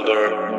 Eldr.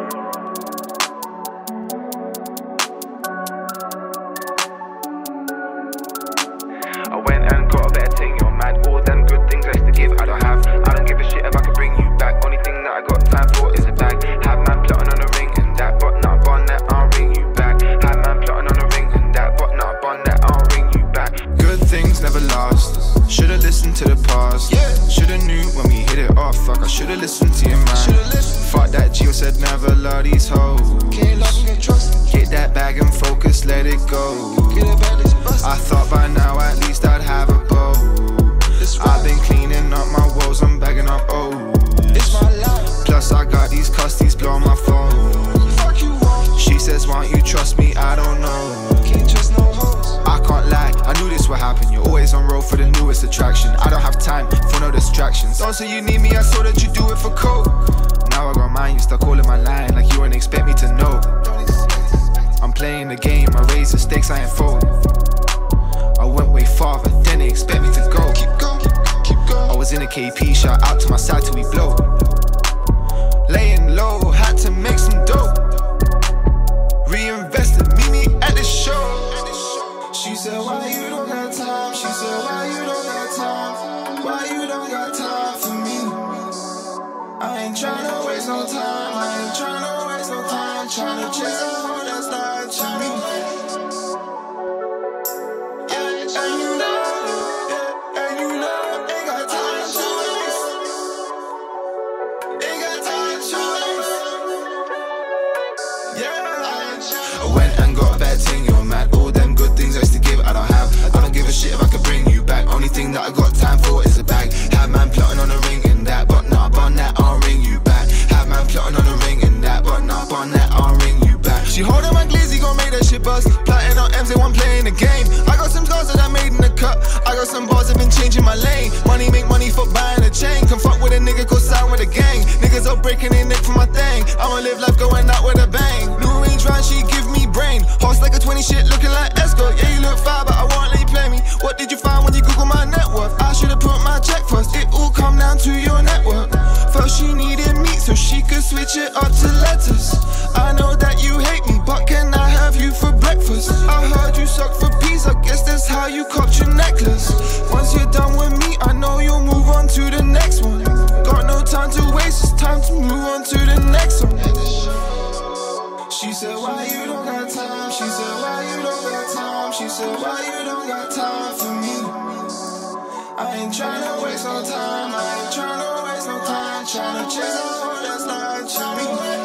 I went and got a better thing, you're mad. All them good things I used to give, I don't have. I don't give a shit if I can bring you back. Only thing that I got time for is a bag. Have man plotting on a ring and that, but not upon that, I'll ring you back. Have man plotting on a ring and that, but not upon that, I'll ring you back. Good things never last. Should've listened to the past. Should've knew when we hit it off. Fuck, I should've listened to your man. Fuck that Gio said never love these hoes. Get that bag and focus, let it go. I thought by now at least I'd have a bow. I've been cleaning up my woes, I'm bagging up O's. Plus I got these custies blowing my phone. She says why don't you trust me, I don't know. I can't lie, I knew this would happen. You're always on road for the newest attraction. I don't have time for no distractions. Don't say you need me, I saw that you do it for coke. Now I got mine, you start calling my line like you wouldn't expect me to know. I'm playing the game, I raise the stakes, I ain't folding. I went way farther, then they expect me to go. Keep going. I was in a KP, shout out to my side till we blow. Laying low, had to make some dough. Reinvested, meet me at the show. She said, why you don't got time? She said, why you don't got time? Why you don't got time for me? I ain't tryna waste no time. I ain't tryna waste no time. Tryna chase a hoe that's not to me. And you know, ain't got time to waste. Ain't got time to waste. I went and got a bad thing, you're mad. All them good things I used to give, I don't have. I don't give a shit if I could bring you back. Only thing that I got time for is a bag. Have man plotting on a ring and that, but not upon that, I'll ring you back. Have man plotting on a ring and that, but not upon that, I'll ring you back. She holding my glizzy, gon' make that shit bust. Plotting on M's, they want playing the game. I got some scars that I made in the cut. I got some bars that been changing my lane. Money make money for buying a chain. Come fuck with a nigga, go sign with a gang. Niggas up breaking their neck for my thing. I'ma live life going out with a bang. New range round, she give me brain. Horse like a 20 shit looking like escort. Yeah, you look fine, but I won't let you play me. What did you find when you Google my net worth? I should've put my check first. It all come down to your network. First she needed meat so she could switch it up to lettuce. I know that you hate me, but can I have you for breakfast? I heard you suck for peas, I guess that's how you copped your necklace. Once you're done with me, I know you'll move on to the next one. Got no time to waste, it's time to move on to the next one. She said, why you don't got time? She said, why you don't got time? She said, why you don't got time for me? I ain't tryna waste no time. I ain't tryna waste no time. Tryna chase a hoe that's not to me.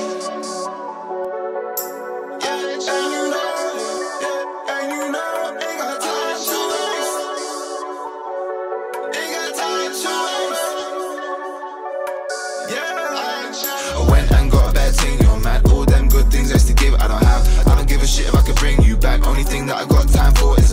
And you know, ain't got time to waste. Ain't got time to waste. I went and got a bad thing, you're mad. All them good things I used to give, I don't have. I don't give a shit if I could bring you back. Only thing that I got time for is